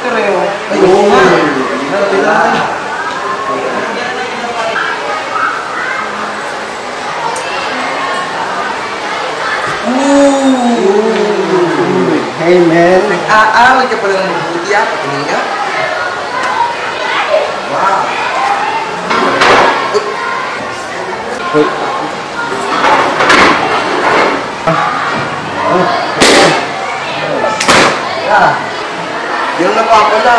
Tereo. Ayun nga. Hey, man. Nag-aaral ka pala ng mabuti ah, patingin nga. Wow. Uy. Yan na pa pala.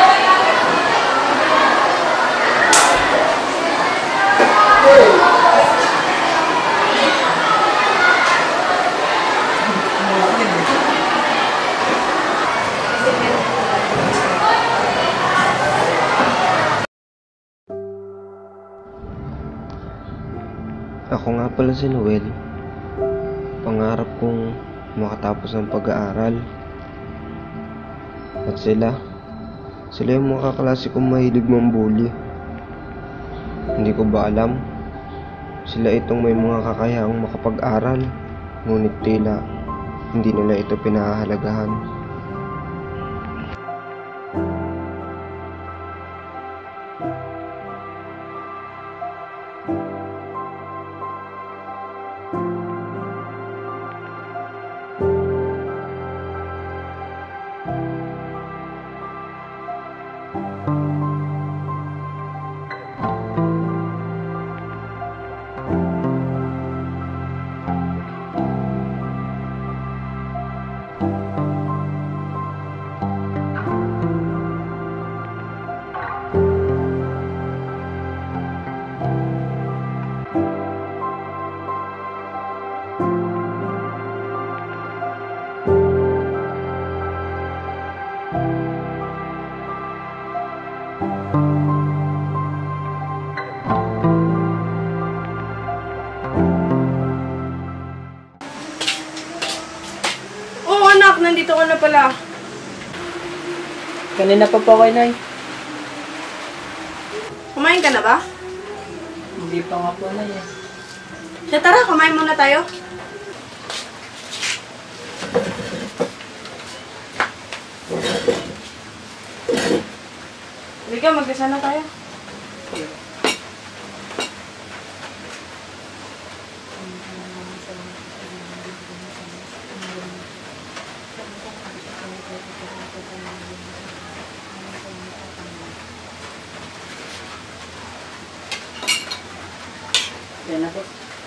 Ako nga pala si Noel. Pangarap kong makatapos ng pag-aaral. At sila yung mga kaklase kong mahilig mambuli. Hindi ko ba alam? Sila itong may mga kakayahang makapag-aral, ngunit tila hindi nila ito pinahahalagahan. Oo anak, nandito ka na pala. Kanina pa po kayo, Nay. Kumain ka na ba? Hindi pa nga po, Nay. Siya, tara, kumain muna tayo. Halika, magkasa na tayo. Yan na po.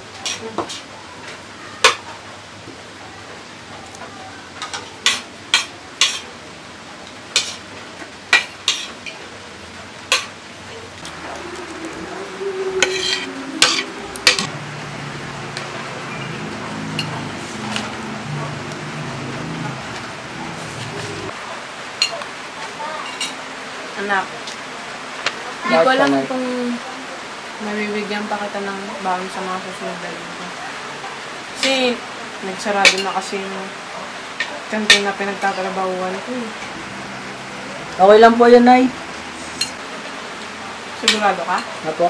Anak, hindi ko alam kung mabibigyan pa kita ng baon sa mga susunod na linggo. Kasi nagsarado na kasi yung kantin na pinagtatrabahuan ko. Okay lang po yan, Nay. Sigurado ka? Apo.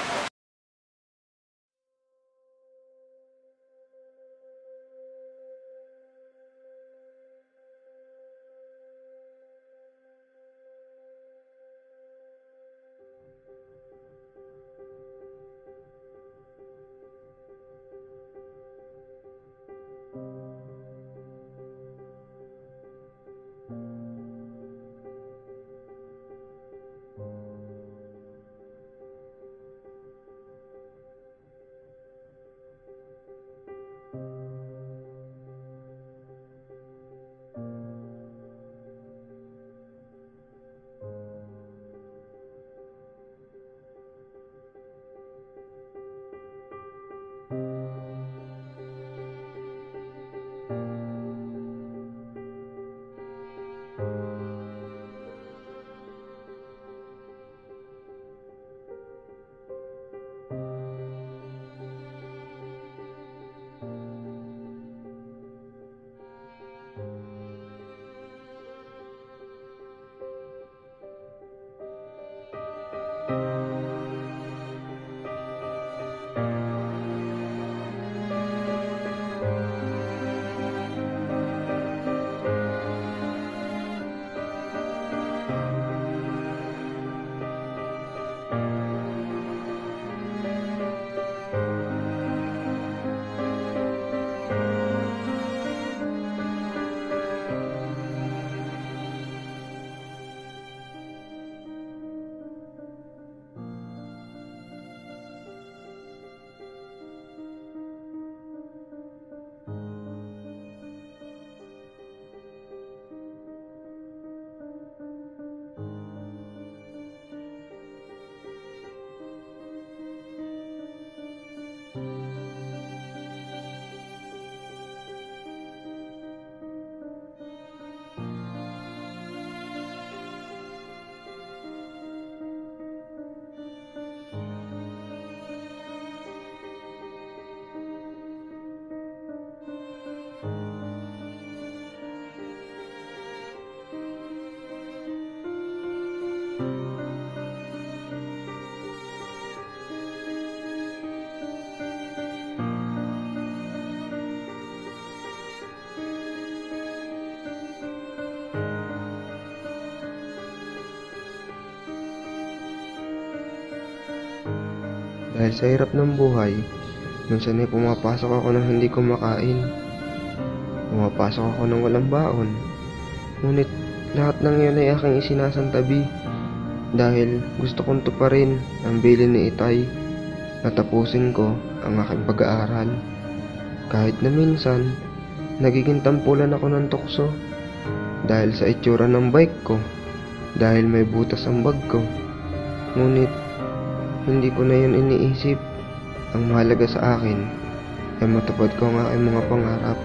Dahil sa hirap ng buhay, minsan ay pumapasok ako ng hindi kumakain. Pumapasok ako ng walang baon. Ngunit lahat ng iyon ay aking isinasantabi dahil gusto kong tuparin ang bilin ni Itay na tapusin ko ang aking pag-aaral. Kahit na minsan, nagiging tampulan ako ng tukso dahil sa itsura ng bike ko, dahil may butas ang bag ko. Ngunit hindi ko na yun iniisip. Ang mahalaga sa akin ay matupad ko ang aking mga pangarap.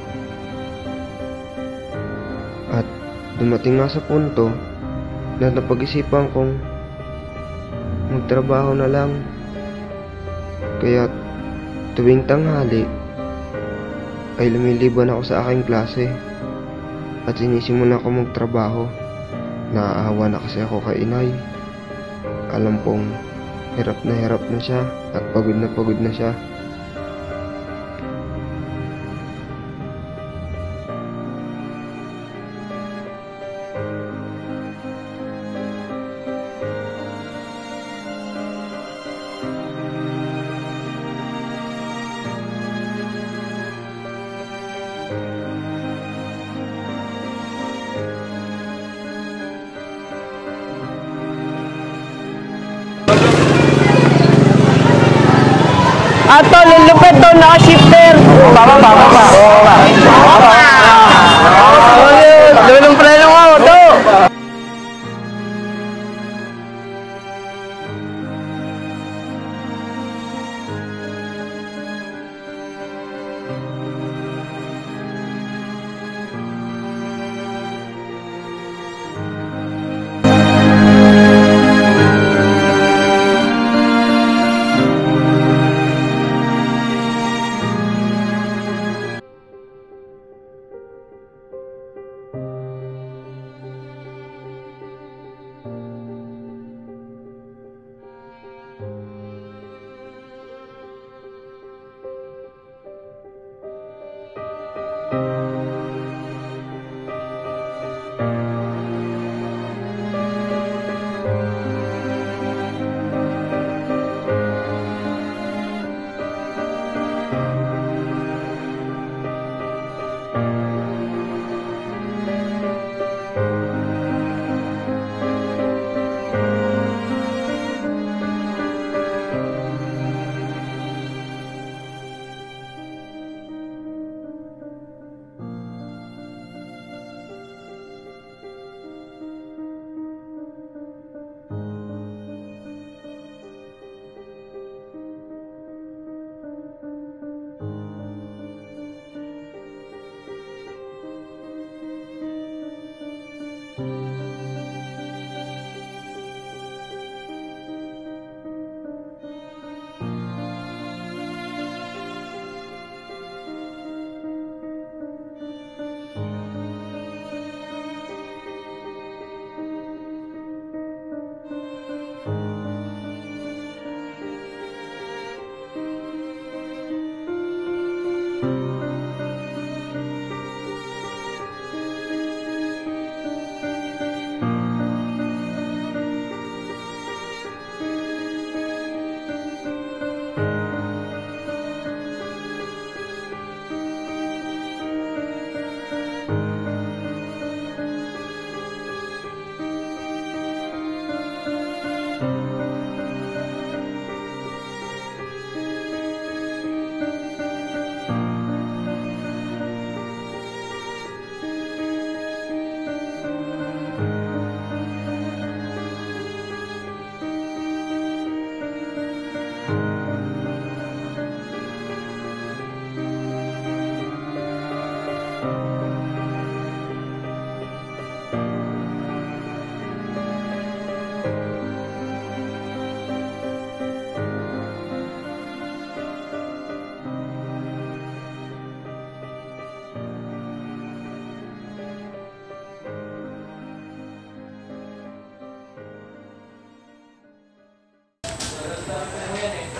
At dumating nga sa punto na napag-isipan kong magtrabaho na lang. Kaya tuwing tanghali ay lumiliban ako sa aking klase at sinisimulan ko magtrabaho. Naaawa na kasi ako kay inay. Alam kong hirap na siya at pagod na siya. Ato, lulupit to, naka-shifter. Baba. Dulong preno mo, to.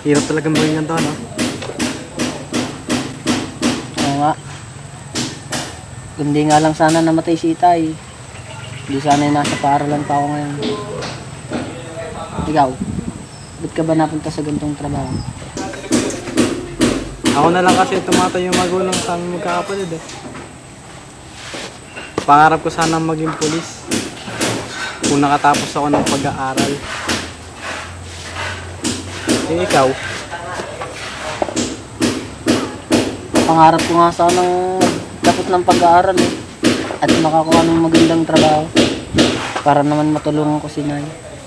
Hirap talagang maging ganito, no? Oo nga. Kundi nga lang sana namatay si Itay. Hindi sana yung nasa paaralan pa ako ngayon. Ikaw, ba't ka ba napunta sa ganitong trabaho? Ako na lang kasi tumatay yung magulang sa aming magkakapatid eh. Pangarap ko sana maging pulis. Kung nakatapos ako ng pag-aaral. Eh, ikaw? Pangarap ko nga sanang tapos ng pag-aaral eh. At makakuha ng magandang trabaho. Para naman matulungan ko si Nay.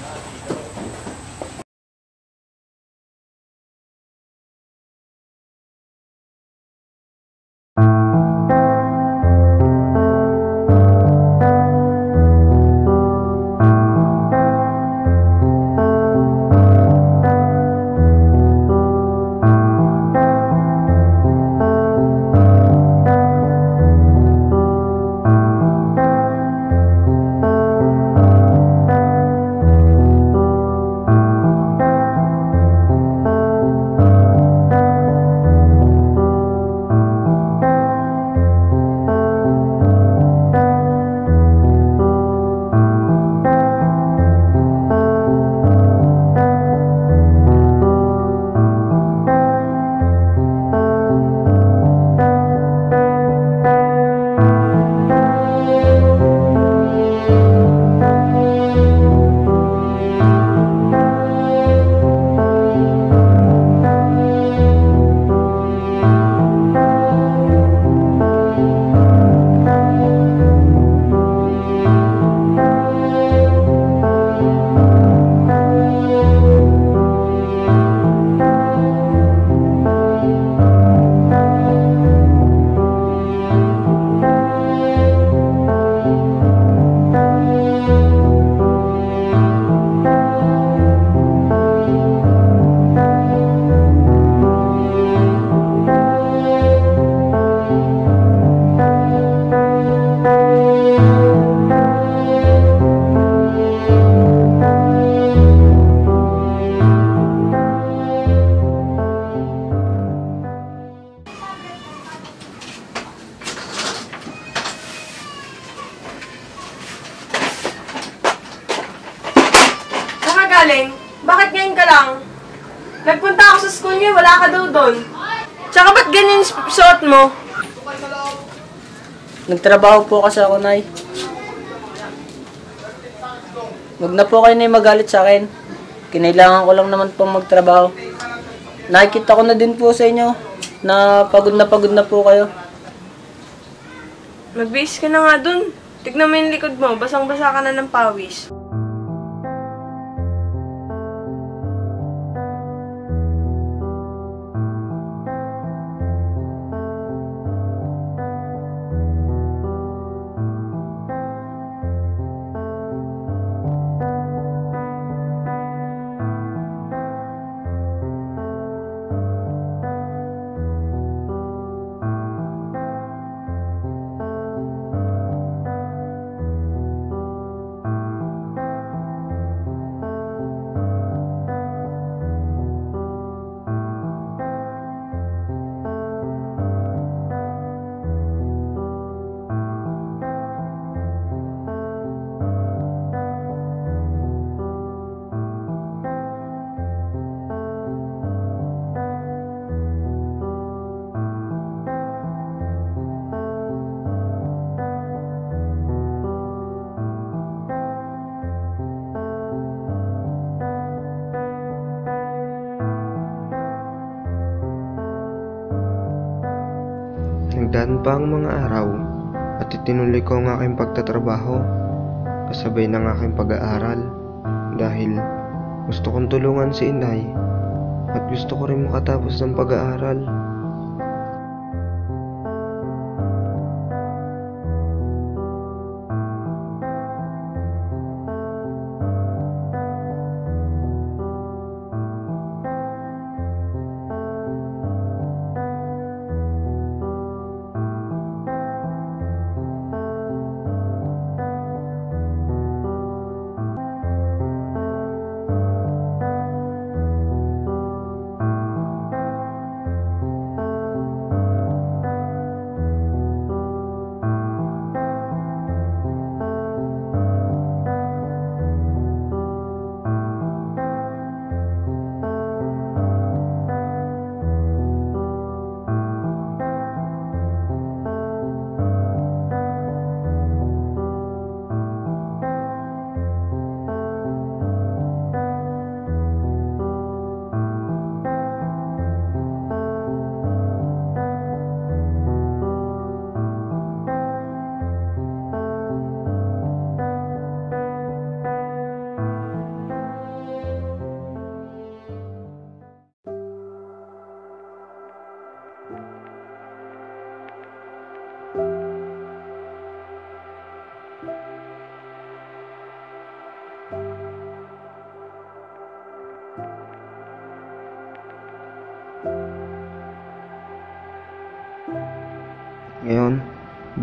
galing? Bakit ngayon ka lang? Nagpunta ako sa school niyo, wala ka daw doon. Tsaka ba't ganyan yung suot mo? Nagtrabaho po kasi ako, Nay. Huwag na po kayo na magalit sa akin. Kinailangan ko lang naman pong magtrabaho. Nakikita ko na din po sa inyo na pagod na po kayo. Magbihis ka na nga dun. Tignan mo yung likod mo, basang-basa ka na ng pawis. Nagdaan pa ang mga araw at itinuloy ko ang aking pagtatrabaho kasabay ng aking pag-aaral dahil gusto kong tulungan si inay at gusto ko rin makatapos ng pag-aaral.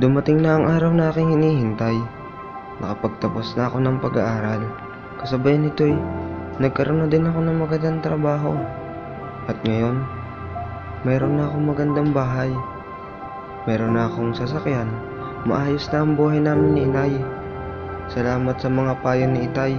Dumating na ang araw na aking hinihintay. Nakapagtapos na ako ng pag-aaral. Kasabay nito'y nagkaroon na din ako ng magandang trabaho. At ngayon, mayroon na akong magandang bahay. Mayroon na akong sasakyan. Maayos na ang buhay namin ni Inay. Salamat sa mga payo ni Itay.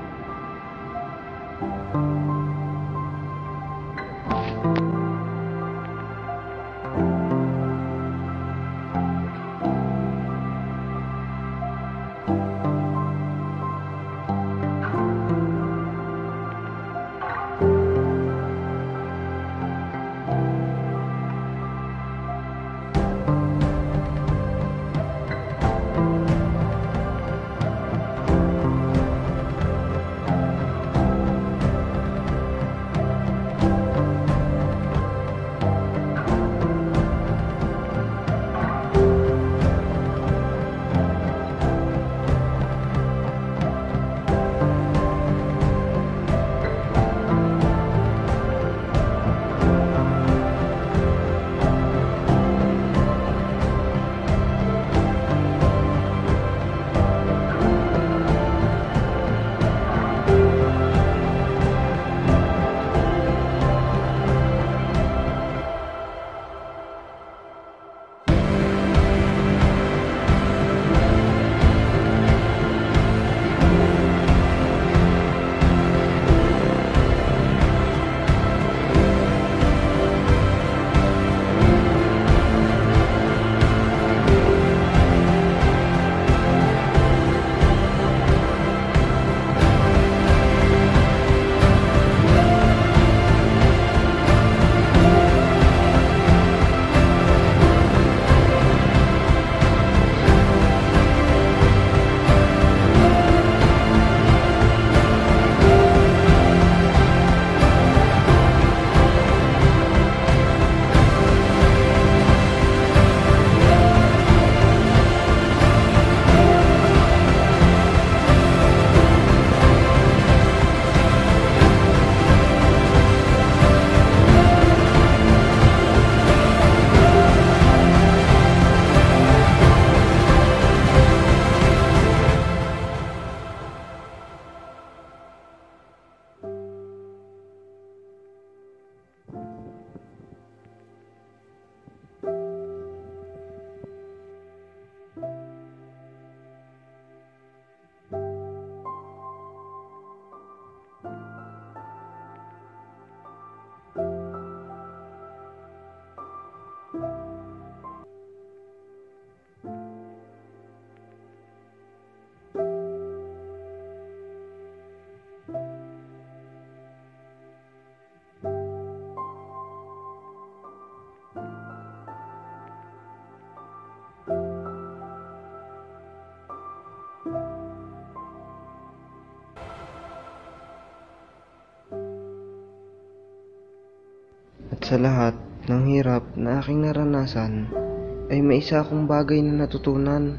At sa lahat ng hirap na aking naranasan, ay may isa akong bagay na natutunan,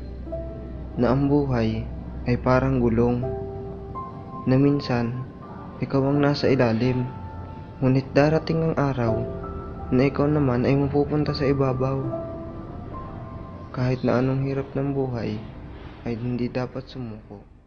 na ang buhay ay parang gulong, na minsan ikaw ang nasa ilalim, ngunit darating ang araw na ikaw naman ay mapupunta sa ibabaw. Kahit na anong hirap ng buhay ay hindi dapat sumuko.